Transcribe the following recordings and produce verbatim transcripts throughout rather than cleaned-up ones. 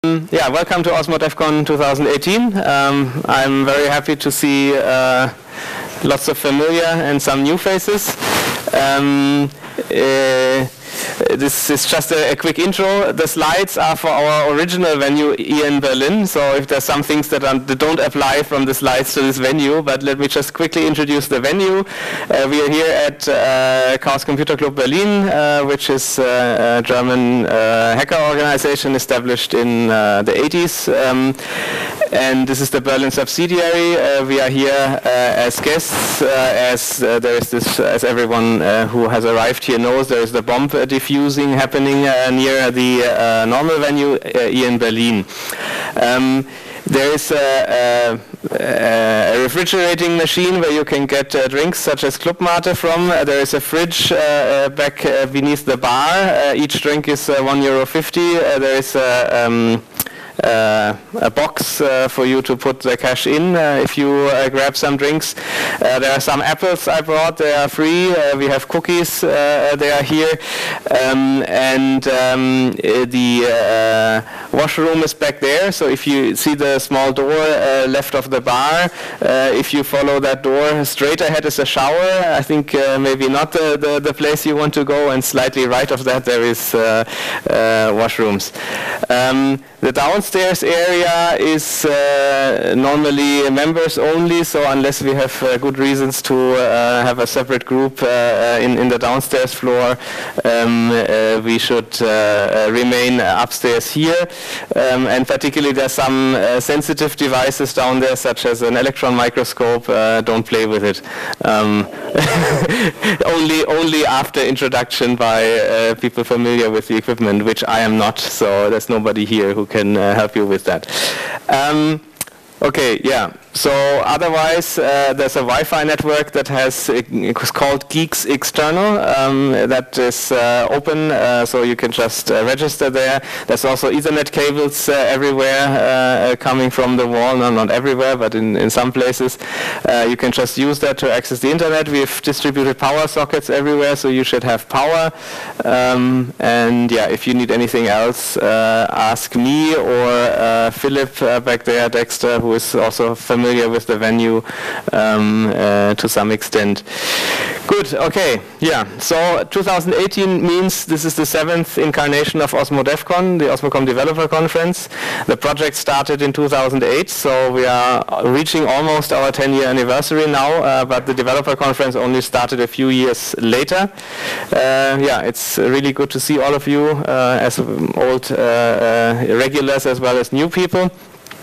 Um, yeah, welcome to Osmo DevCon twenty eighteen. Um, I'm very happy to see uh, lots of familiar and some new faces. Um, uh, This is just a, a quick intro. The slides are for our original venue here in Berlin, so if there's some things that, are, that don't apply from the slides to this venue, but let me just quickly introduce the venue. Uh, we are here at uh, Chaos Computer Club Berlin, uh, which is uh, a German uh, hacker organization established in uh, the eighties. Um, and this is the Berlin subsidiary. Uh, we are here uh, as guests, uh, as uh, there is this, as everyone uh, who has arrived here knows, there is the bomb uh, diffusing happening uh, near the uh, normal venue uh, here in Berlin. Um, there is a, a, a refrigerating machine where you can get uh, drinks such as Club Mate from. Uh, there is a fridge uh, uh, back uh, beneath the bar. Uh, each drink is uh, one euro fifty. Uh, there is a um, Uh, a box uh, for you to put the cash in uh, if you uh, grab some drinks. Uh, there are some apples I brought, they are free. Uh, we have cookies, uh, they are here. Um, and um, the uh, washroom is back there, so if you see the small door uh, left of the bar, uh, if you follow that door straight ahead is a shower. I think uh, maybe not the, the, the place you want to go, and slightly right of that there is uh, uh, washrooms. Um, the downstairs area is uh, normally members only, so unless we have uh, good reasons to uh, have a separate group uh, in, in the downstairs floor, um, uh, we should uh, remain upstairs here. Um, and particularly there's some uh, sensitive devices down there, such as an electron microscope. Uh, don't play with it. Um, only, only after introduction by uh, people familiar with the equipment, which I am not, so there's nobody here who can uh, help you with that. Um, okay, yeah. So otherwise, uh, there's a Wi-Fi network that has, it was called Geeks External, um, that is uh, open, uh, so you can just uh, register there. There's also Ethernet cables uh, everywhere uh, coming from the wall, no, not everywhere, but in, in some places. Uh, you can just use that to access the internet. We've distributed power sockets everywhere, so you should have power. Um, and yeah, if you need anything else, uh, ask me or uh, Philip uh, back there, Dexter, who is also familiar familiar with the venue um, uh, to some extent. Good, okay, yeah. So two thousand eighteen means this is the seventh incarnation of Osmo DevCon, the OsmoCom Developer Conference. The project started in two thousand eight, so we are reaching almost our ten year anniversary now, uh, but the Developer Conference only started a few years later. Uh, yeah, it's really good to see all of you uh, as old uh, uh, regulars as well as new people.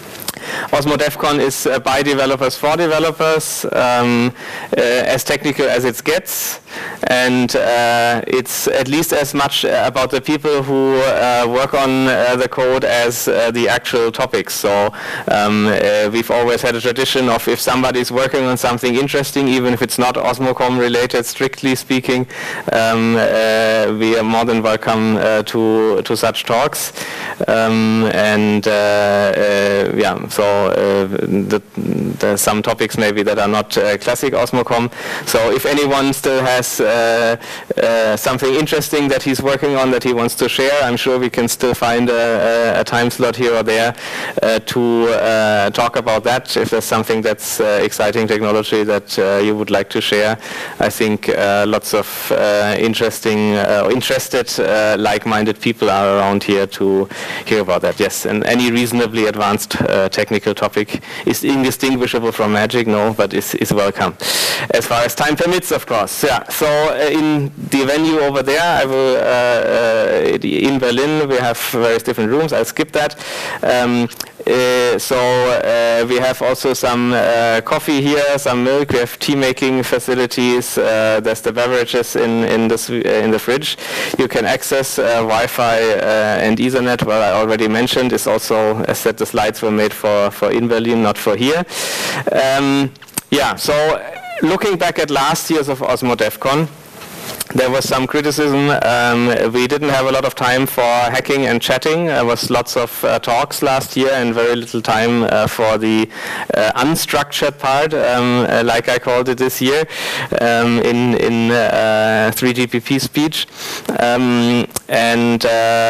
Osmo DevCon is uh, by developers for developers, um, uh, as technical as it gets, and uh, it's at least as much about the people who uh, work on uh, the code as uh, the actual topics. So um, uh, we've always had a tradition of, if somebody is working on something interesting, even if it's not OsmoCom related, strictly speaking, um, uh, we are more than welcome uh, to to such talks. Um, and uh, uh, yeah. So uh, the, there's some topics maybe that are not uh, classic OsmoCom. So if anyone still has uh, uh, something interesting that he's working on that he wants to share, I'm sure we can still find a, a time slot here or there uh, to uh, talk about that. If there's something that's uh, exciting technology that uh, you would like to share, I think uh, lots of uh, interesting, uh, interested, uh, like-minded people are around here to hear about that. Yes, and any reasonably advanced uh, technical topic is indistinguishable from magic, no, but is, is welcome. As far as time permits, of course. Yeah. So uh, in the venue over there, I will, uh, uh, in Berlin, we have various different rooms. I'll skip that. Um, Uh, so uh, we have also some uh, coffee here, some milk. We have tea making facilities. Uh, there's the beverages in in the uh, in the fridge. You can access uh, Wi-Fi uh, and Ethernet. Well, I already mentioned. Is also, as said, the slides were made for for in Berlin, not for here. Um, yeah. So looking back at last years of Osmo DevCon, there was some criticism. Um, we didn't have a lot of time for hacking and chatting. There was lots of uh, talks last year and very little time uh, for the uh, unstructured part, um, uh, like I called it this year, um, in, in uh, three G P P speech. Um, and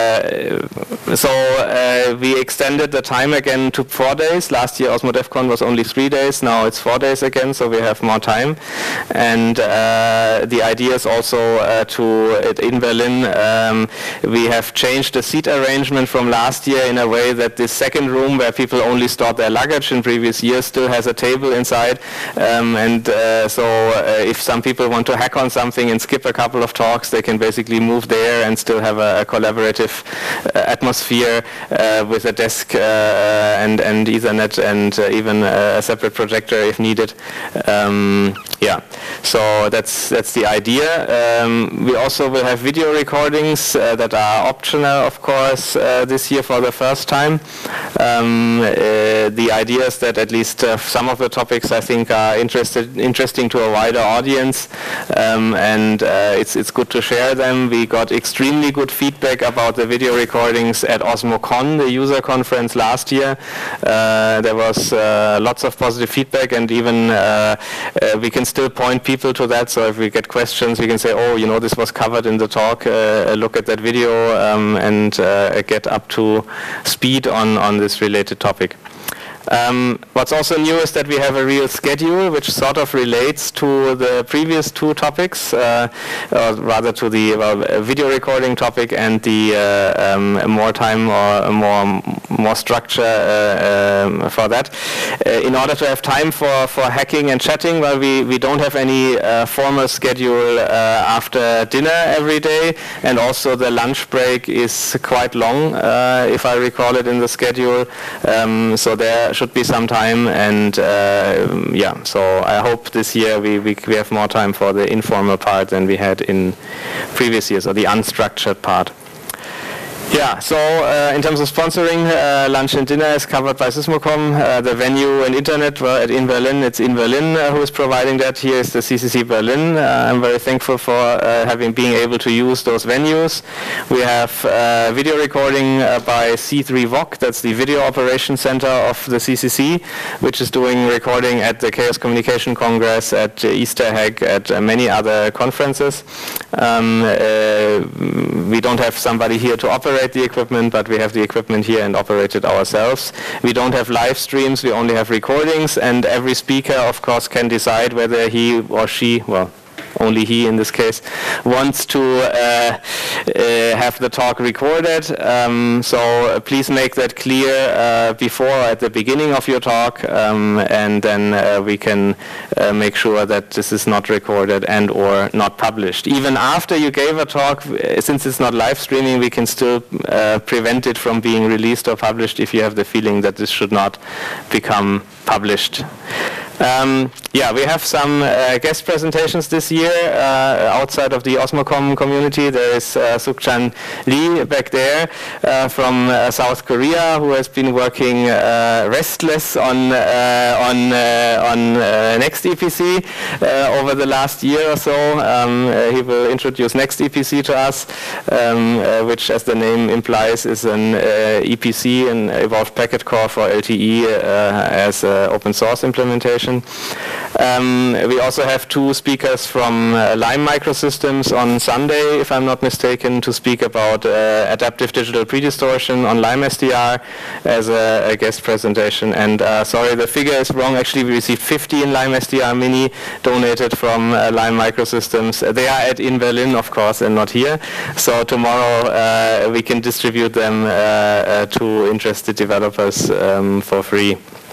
uh, so uh, we extended the time again to four days. Last year OSMODEFCON was only three days, now it's four days again, so we have more time. And uh, the idea is also uh, to, in Berlin, um, we have changed the seat arrangement from last year in a way that this second room where people only stored their luggage in previous years still has a table inside. Um, and uh, so uh, if some people want to hack on something and skip a couple of talks, they can basically move there and still have a, a collaborative uh, atmosphere uh, with a desk uh, and, and Ethernet and uh, even a separate projector if needed. Um, yeah, so that's that's the idea. Um, we also will have video recordings uh, that are optional, of course, uh, this year for the first time. Um, uh, the idea is that at least uh, some of the topics I think are interested, interesting to a wider audience, um, and uh, it's it's good to share them. We got extremely good feedback about the video recordings at OSMOCon, the user conference last year. Uh, there was uh, lots of positive feedback, and even uh, uh, we can still point people to that. So if we get questions, we can say, oh, you know, this was covered in the talk. Uh, look at that video um, and uh, get up to speed on on this related topic. Um, what's also new is that we have a real schedule which sort of relates to the previous two topics, uh, or rather to the well, video recording topic and the uh, um, more time or more more structure uh, um, for that. Uh, in order to have time for, for hacking and chatting, well, we, we don't have any uh, formal schedule uh, after dinner every day, and also the lunch break is quite long, uh, if I recall it in the schedule. Um, so there should be some time, and uh, yeah, so I hope this year we, we, we have more time for the informal part than we had in previous years, or the unstructured part. Yeah, so uh, in terms of sponsoring, uh, lunch and dinner is covered by SysMoCom. Uh, the venue and internet, well, at In Berlin, it's In Berlin uh, who is providing that. Here is the C C C Berlin. Uh, I'm very thankful for uh, having being able to use those venues. We have uh, video recording uh, by C three V O C, that's the Video Operations Center of the C C C, which is doing recording at the Chaos Communication Congress, at uh, Easter Hack, at uh, many other conferences. Um, uh, we don't have somebody here to operate the equipment, but we have the equipment here and operate it ourselves. We don't have live streams, we only have recordings, and every speaker, of course, can decide whether he or she, well, only he in this case, wants to uh, uh, have the talk recorded. Um, so uh, please make that clear uh, before, at the beginning of your talk, um, and then uh, we can uh, make sure that this is not recorded and or not published. Even after you gave a talk, since it's not live streaming, we can still uh, prevent it from being released or published if you have the feeling that this should not become published. Um, yeah, we have some uh, guest presentations this year uh, outside of the OSMOCom community. There is uh, Sukchan Lee back there uh, from uh, South Korea, who has been working uh, restless on uh, on uh, on uh, Next E P C uh, over the last year or so. Um, uh, he will introduce Next E P C to us, um, uh, which, as the name implies, is an uh, E P C, an Evolved Packet Core for L T E uh, as an open source implementation. Um, we also have two speakers from uh, Lime Microsystems on Sunday, if I'm not mistaken, to speak about uh, adaptive digital predistortion on Lime S D R as a, a guest presentation. And uh, sorry, the figure is wrong. Actually, we received fifteen Lime S D R Mini donated from uh, Lime Microsystems. They are at In Berlin, of course, and not here. So tomorrow uh, we can distribute them uh, uh, to interested developers um, for free.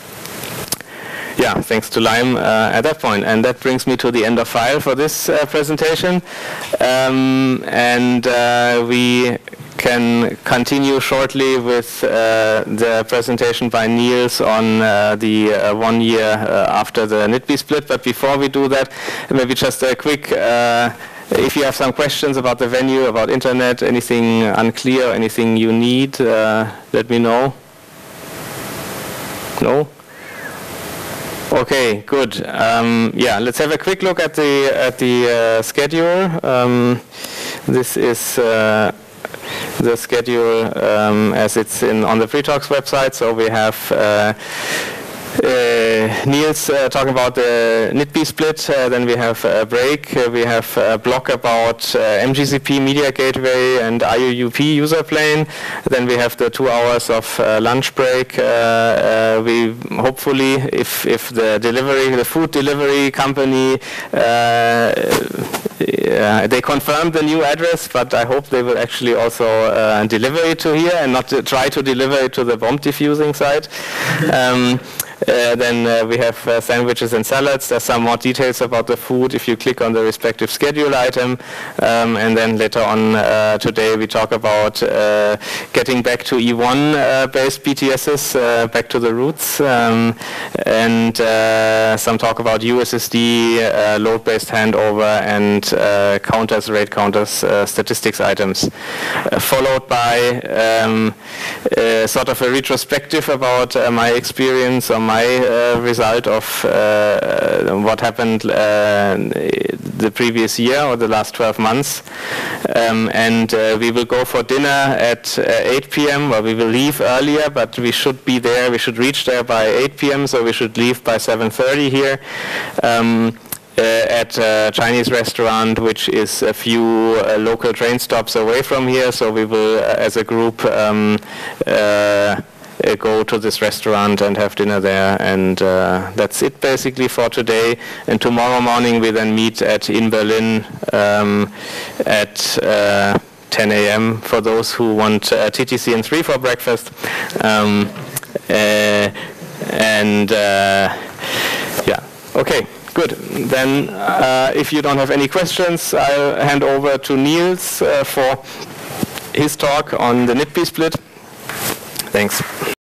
Yeah, thanks to Lime uh, at that point. And that brings me to the end of file for this uh, presentation. Um, and uh, we can continue shortly with uh, the presentation by Niels on uh, the uh, one year uh, after the N I T B split. But before we do that, maybe just a quick, uh, if you have some questions about the venue, about internet, anything unclear, anything you need, uh, let me know. No? Okay, good. Um, yeah, let's have a quick look at the at the uh, schedule. Um, this is uh, the schedule um, as it's in on the FreeTalks website. So we have uh, uh, Niels uh, talking about the N I T B split, uh, then we have a break, uh, we have a block about uh, M G C P Media Gateway and I U U P user plane, then we have the two hours of uh, lunch break. Uh, uh, we hopefully, if, if the delivery, the food delivery company, uh, Yeah, they confirmed the new address, but I hope they will actually also uh, deliver it to here and not to try to deliver it to the bomb diffusing site. Um, Uh, then uh, we have uh, sandwiches and salads. There's some more details about the food if you click on the respective schedule item. Um, and then later on uh, today we talk about uh, getting back to E one uh, based B T Ss, uh, back to the roots. Um, and uh, some talk about U S S D, uh, load-based handover, and uh, counters, rate counters, uh, statistics items. Uh, followed by um, uh, sort of a retrospective about uh, my experience or my uh, result of uh, what happened uh, the previous year or the last twelve months. Um, and uh, we will go for dinner at uh, eight p m or we will leave earlier, but we should be there, we should reach there by eight p m so we should leave by seven thirty here. Um, Uh, at a Chinese restaurant, which is a few uh, local train stops away from here. So we will, uh, as a group, um, uh, Uh, go to this restaurant and have dinner there, and uh, that's it basically for today. And tomorrow morning we then meet at in Berlin um, at uh, ten a m for those who want uh, T T C N three for breakfast. Um, uh, and uh, yeah, okay, good. Then uh, if you don't have any questions, I'll hand over to Niels uh, for his talk on the N I T B split. Thanks.